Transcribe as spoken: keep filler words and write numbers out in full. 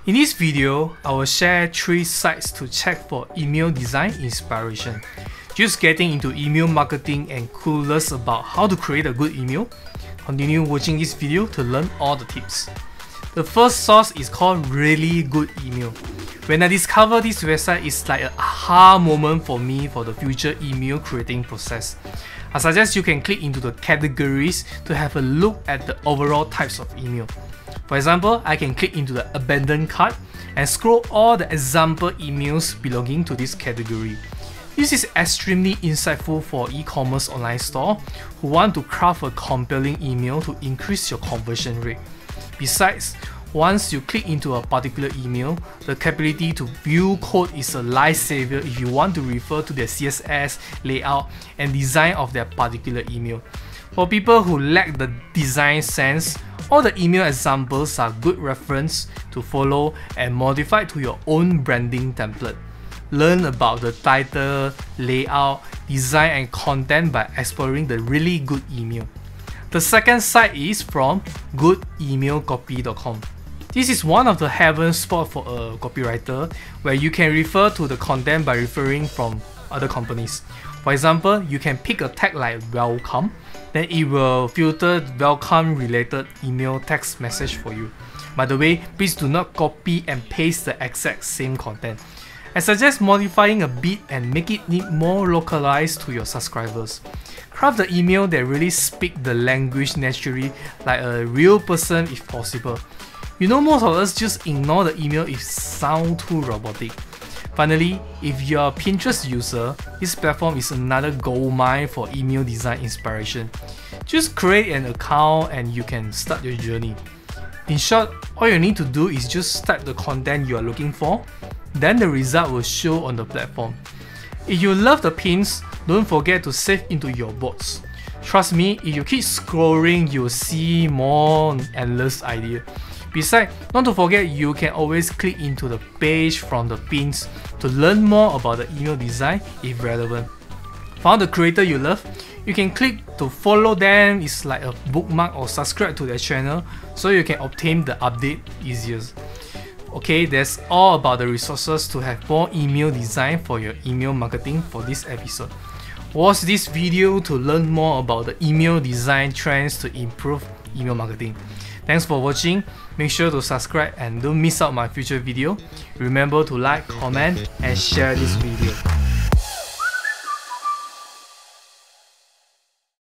In this video, I will share three sites to check for email design inspiration. Just getting into email marketing and clueless about how to create a good email? Continue watching this video to learn all the tips. The first source is called Really Good Email. When I discovered this website, it's like an aha moment for me for the future email creating process. I suggest you can click into the categories to have a look at the overall types of email. For example, I can click into the abandoned cart and scroll all the example emails belonging to this category. This is extremely insightful for e-commerce online store who want to craft a compelling email to increase your conversion rate. Besides, once you click into a particular email, the capability to view code is a lifesaver if you want to refer to their C S S, layout, and design of their particular email. For people who lack the design sense, all the email examples are good reference to follow and modify to your own branding template. Learn about the title, layout, design, and content by exploring the Really Good Email. The second site is from good email copy dot com. This is one of the heaven spot for a copywriter where you can refer to the content by referring from other companies. For example, you can pick a tag like welcome, then it will filter welcome related email text message for you. By the way, please do not copy and paste the exact same content. I suggest modifying a bit and make it need more localized to your subscribers. Craft the email that really speak the language naturally like a real person if possible. You know, most of us just ignore the email if it sounds too robotic. Finally, if you're a Pinterest user, this platform is another goldmine for email design inspiration. Just create an account and you can start your journey. In short, all you need to do is just type the content you are looking for, then the result will show on the platform. If you love the pins, don't forget to save into your boards. Trust me, if you keep scrolling, you'll see more endless ideas. Besides, not to forget, you can always click into the page from the pins to learn more about the email design if relevant. Found the creator you love, you can click to follow them. It's like a bookmark or subscribe to their channel so you can obtain the update easier. Okay, that's all about the resources to have more email design for your email marketing for this episode. Watch this video to learn more about the email design trends to improve email marketing. Thanks for watching. Make sure to subscribe and don't miss out my future video. Remember to like, comment, and share this video.